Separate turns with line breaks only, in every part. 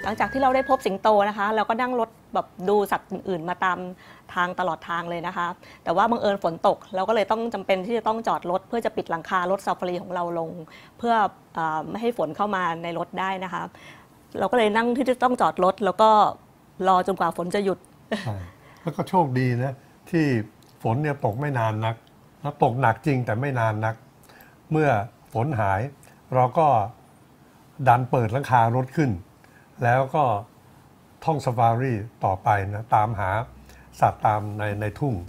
หลังจากที่เราได้พบสิงโตนะคะเราก็นั่งรถแบบดูสัตว์อื่นๆมาตามทางตลอดทางเลยนะคะแต่ว่าบังเอิญฝนตกเราก็เลยต้องจำเป็นที่จะต้องจอดรถเพื่อจะปิดหลังคารถซาฟารีของเราลงเพื่อไม่ให้ฝนเข้ามาในรถได้นะคะเราก็เลยนั่งที่จะต้องจอดรถแล้วก็รอจนกว่าฝนจะหยุด
แล้วก็โชคดีนะที่ฝนเนี่ยตกไม่นานนักแล้วตกหนักจริงแต่ไม่นานนักเมื่อฝนหายเราก็ดันเปิดหลังคารถขึ้นแล้วก็ท่องซาฟารีต่อไปนะตามหาสัตว์ตามในทุ่ง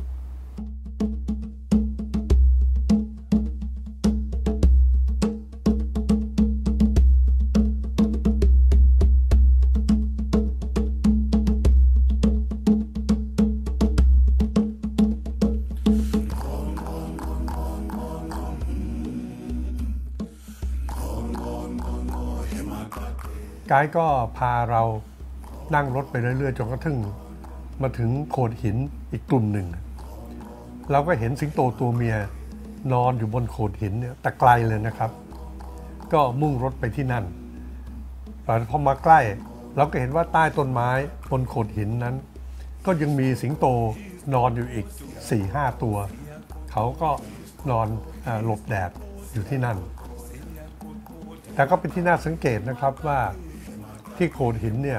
ไกด์ก็พาเรานั่งรถไปเรื่อยๆจนกระทั่งมาถึงโขดหินอีกกลุ่มหนึ่งเราก็เห็นสิงโตตัวเมียนอนอยู่บนโขดหินเนี่ยแต่ไกลเลยนะครับก็มุ่งรถไปที่นั่นแต่พอมาใกล้เราก็เห็นว่าใต้ต้นไม้บนโขดหินนั้นก็ยังมีสิงโตนอนอยู่อีก 4-5 ตัวเขาก็นอนหลบแดดอยู่ที่นั่นแต่ก็เป็นที่น่าสังเกตนะครับว่าที่โขดหินเนี่ย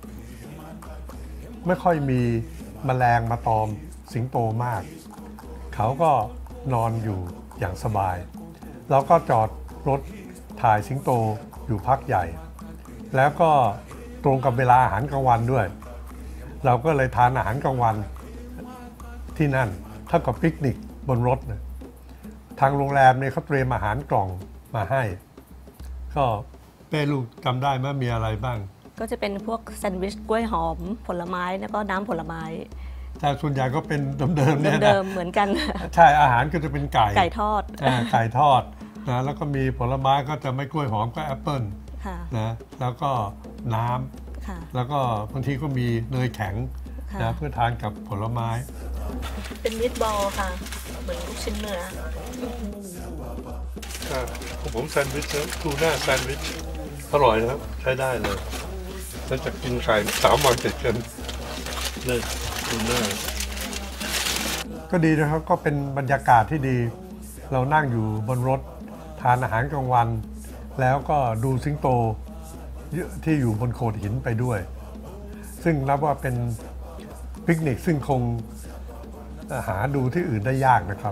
ไม่ค่อยมีแมลงมาตอมสิงโตมากเขาก็นอนอยู่อย่างสบายเราก็จอดรถถ่ายสิงโตอยู่พักใหญ่แล้วก็ตรงกับเวลาอาหารกลางวันด้วยเราก็เลยทานอาหารกลางวันที่นั่นเท่ากับปิกนิกบนรถนะทางโรงแรมเนี่ยเขาเตรียมอาหารกล่องมาให้ก็เป้ลูกจำได้ไหมมีอะไรบ้าง
ก็จะเป็นพวกแซนด์วิชกล้วยหอมผลไม้แล้วก็น้ำผลไม้
แต่ส่วนใหญ่ก็เป็นเดิมๆเนี่ยนะ
เดิมเหมือนกัน
ใช่อาหารก็จะเป็นไก่
ทอด
ไก่ทอดนะแล้วก็มีผลไม้ก็จะไม่กล้วยหอมก็แอปเปิ้ลนะแล้วก็น้ำแล้วก็บางทีก็มีเนยแข็งนะเพื่อทานกับผลไม้
เป็นมิตบอลค่ะเหมือนลูกชิ้นเนื้อ
ของผมแซนด์วิชทูน่าแซนด์วิชอร่อยนะครับใช้ได้เลยแล้วจะกินไข่3 วันติดกันนี่ทูน่าก็ดีนะครับก็เป็นบรรยากาศที่ดีเรานั่งอยู่บนรถทานอาหารกลางวันแล้วก็ดูสิงโตที่อยู่บนโขดหินไปด้วยซึ่งนับว่าเป็นปิกนิกซึ่งคงหาดูที่อื่นได้ยากนะครับ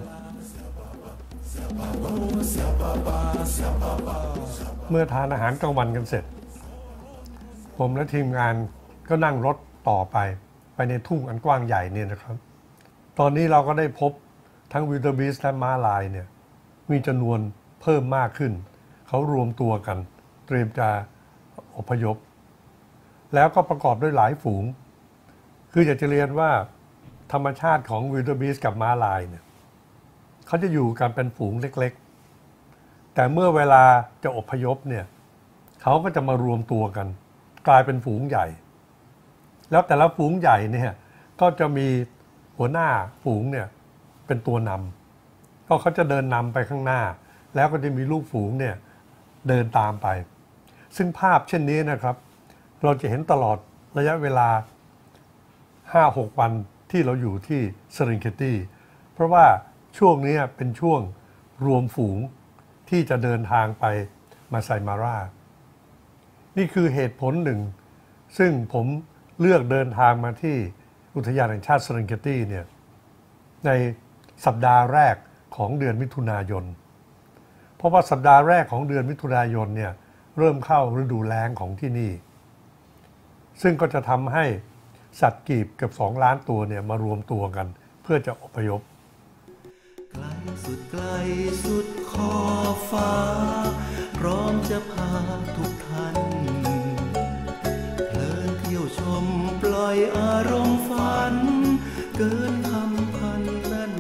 เมื่อทานอาหารกลางวันกันเสร็จผมและทีมงานก็นั่งรถต่อไปในทุ่งอันกว้างใหญ่เนี่ยนะครับตอนนี้เราก็ได้พบทั้งวิลเดอร์บีสต์และม้าลายเนี่ยมีจำนวนเพิ่มมากขึ้นเขารวมตัวกันเตรียมจะอพยพแล้วก็ประกอบด้วยหลายฝูงคืออยากจะเรียนว่าธรรมชาติของวิลเดอร์บีสต์กับม้าลายเนี่ยเขาจะอยู่กันเป็นฝูงเล็กๆแต่เมื่อเวลาจะอพยพเนี่ยเขาก็จะมารวมตัวกันกลายเป็นฝูงใหญ่แล้วแต่ละฝูงใหญ่เนี่ยก็จะมีหัวหน้าฝูงเนี่ยเป็นตัวนำก็เขาจะเดินนำไปข้างหน้าแล้วก็จะมีลูกฝูงเนี่ยเดินตามไปซึ่งภาพเช่นนี้นะครับเราจะเห็นตลอดระยะเวลา 5-6 วันที่เราอยู่ที่เซเรนเกตีเพราะว่าช่วงนี้เป็นช่วงรวมฝูงที่จะเดินทางไปมาไซมารานี่คือเหตุผลหนึ่งซึ่งผมเลือกเดินทางมาที่อุทยานแห่งชาติเซเรนเกตีเนี่ยในสัปดาห์แรกของเดือนมิถุนายนเพราะว่าสัปดาห์แรกของเดือนมิถุนายนเนี่ยเริ่มเข้าฤดูแล้งของที่นี่ซึ่งก็จะทำให้สัตว์กีบเกือบ2 ล้านตัวเนี่ยมารวมตัวกันเพื่อจะอพยพ
ไกลสุดขอบฟ้าพร้อมจะพาทุกท่านเพลินเที่ยวชมปล่อยอารมณ์ฝันเกินคำพันนา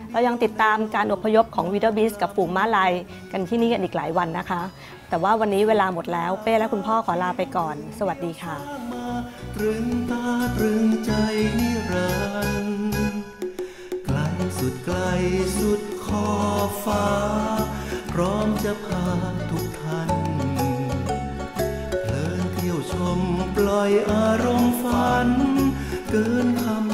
เรายังติดตามการอพยพของวิลเดอร์บีสกับฝูงม้าลายกันที่นี่กันอีกหลายวันนะคะแต่ว่าวันนี้เวลาหมดแล้วเป้และคุณพ่อขอลาไปก่อนสวัสดีค่ะ
ตรึงตาตรึงใจนิรันดร์ไกลสุดไกลสุดขอบฟ้าพร้อมจะพาทุกท่านเพลินเที่ยวชมปล่อยอารมณ์ฝันเกินคำ